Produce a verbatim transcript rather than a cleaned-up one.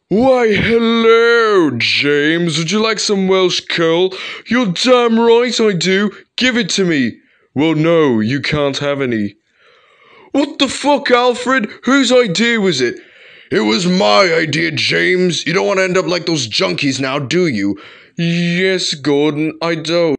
Why, hello, James. Would you like some Welsh curl? You're damn right I do. Give it to me. Well, no, you can't have any. What the fuck, Alfred? Whose idea was it? It was my idea, James. You don't want to end up like those junkies now, do you? Yes, Gordon, I don't.